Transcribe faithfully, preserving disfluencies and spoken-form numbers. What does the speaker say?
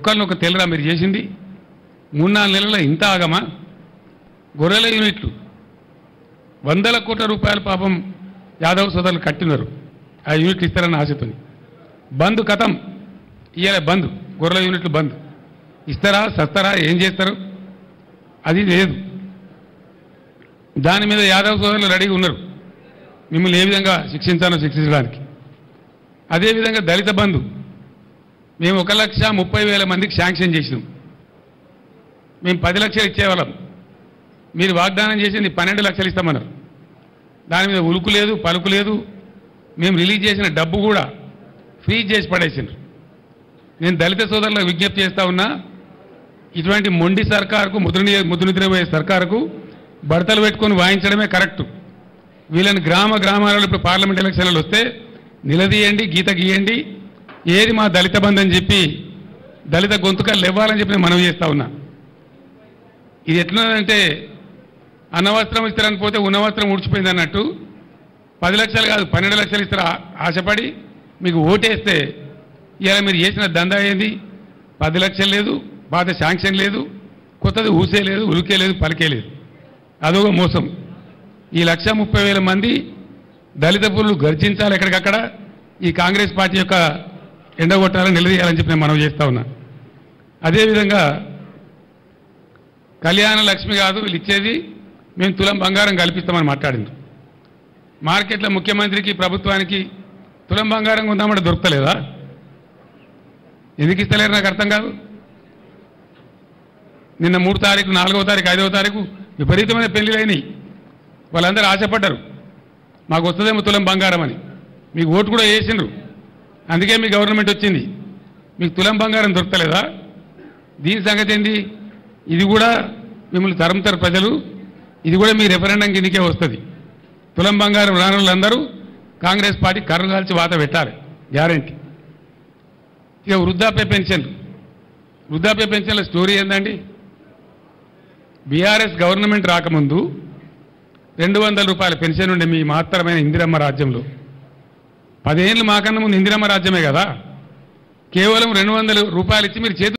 ఒక్కరినొక తెల్లరా మీరు చేసింది మూడు నాలుగు నెలల ఇంత ఆగమా గొర్రెల యూనిట్లు వందల కోట్ల రూపాయల పాపం యాదవ్ సోదరులు కట్టినారు ఆ యూనిట్లు ఇస్తారన్న ఆశతో బంద్ కథం ఇయ్యాల బంద్ గొర్రెల యూనిట్లు బంద్ ఇస్తారా సస్తారా ఏం చేస్తారు అది లేదు దాని మీద యాదవ్ సోదరులు రెడీగా ఉన్నారు మిమ్మల్ని ఏ విధంగా శిక్షించాలో శిక్షించడానికి అదేవిధంగా దళిత బంధు మేము ఒక లక్ష ముప్పై వేల మందికి శాంక్షన్ చేసినాం మేము పది లక్షలు ఇచ్చేవాళ్ళం మీరు వాగ్దానం చేసింది పన్నెండు లక్షలు ఇస్తామన్నారు దాని మీద ఉలుకు లేదు పలుకు లేదు మేము రిలీజ్ చేసిన డబ్బు కూడా ఫ్రీజ్ చేసి పడేసిండ్రు నేను దళిత సోదరులకు విజ్ఞప్తి చేస్తా ఉన్నా ఇటువంటి మొండి సర్కారుకు ముద్ర ముద్ర నిద్రపోయే సర్కారుకు బడతలు పెట్టుకొని వాయించడమే కరెక్టు వీళ్ళని గ్రామ గ్రామాలలో ఇప్పుడు పార్లమెంట్ ఎలక్షన్లు వస్తే నిలదీయండి గీత గీయండి ఏది మా దళిత బంధు అని చెప్పి దళిత గొంతుకలు ఇవ్వాలని చెప్పి నేను మనవి చేస్తా ఉన్నా ఇది ఎట్లున్నదంటే అన్నవస్త్రం ఇస్తారని పోతే ఉన్నవస్త్రం ఊడ్చిపోయింది అన్నట్టు పది లక్షలు కాదు పన్నెండు లక్షలు ఇస్తారా ఆశపడి మీకు ఓటేస్తే ఇలా మీరు చేసిన దందా ఏంది పది లక్షలు లేదు పాత శాంక్షన్ లేదు కొత్తది ఊసే లేదు ఉలికే లేదు పలికే లేదు అదొక మోసం ఈ లక్ష ముప్పై వేల మంది దళిత పురులు గర్జించాలి ఎక్కడికక్కడ ఈ కాంగ్రెస్ పార్టీ యొక్క ఎండగొట్టాలని నిలదీయాలని చెప్పి నేను మనవి చేస్తా ఉన్నా అదేవిధంగా కళ్యాణ లక్ష్మి కాదు వీళ్ళు ఇచ్చేది మేము తులం బంగారం కల్పిస్తామని మాట్లాడింది మార్కెట్లో ముఖ్యమంత్రికి ప్రభుత్వానికి తులం బంగారం ఉందామంటే దొరకలేదా ఎందుకు ఇస్తలేరు నాకు అర్థం కాదు నిన్న మూడు తారీఖు నాలుగవ తారీఖు ఐదవ తారీఖు విపరీతమైన పెళ్లిళ్ళు అయినాయి వాళ్ళందరూ ఆశపడ్డారు మాకు వస్తుందేమో తులం బంగారం అని మీకు ఓటు కూడా వేసిండ్రు అందుకే మీ గవర్నమెంట్ వచ్చింది మీకు తులం బంగారం దొరకలేదా దీని సంగతి ఏంది ఇది కూడా మిమ్మల్ని తరుముతారు ప్రజలు ఇది కూడా మీ రెఫరెండం కిందకే వస్తుంది తులం బంగారం రాని వాళ్ళందరూ కాంగ్రెస్ పార్టీ కర్ర కాల్చి వాత పెట్టాలి గ్యారంటీ ఇక వృద్ధాప్య పెన్షన్ వృద్ధాప్య పెన్షన్ల స్టోరీ ఏందండి బీఆర్ఎస్ గవర్నమెంట్ రాకముందు రెండు వందల రూపాయల పెన్షన్ ఉండే మీ మహత్తరమైన ఇందిరమ్మ రాజ్యంలో పదేళ్ళు మాకన్నా ముందు ఇందిరమ్మ రాజ్యమే కదా కేవలం రెండు వందల రూపాయలు ఇచ్చి మీరు చేతి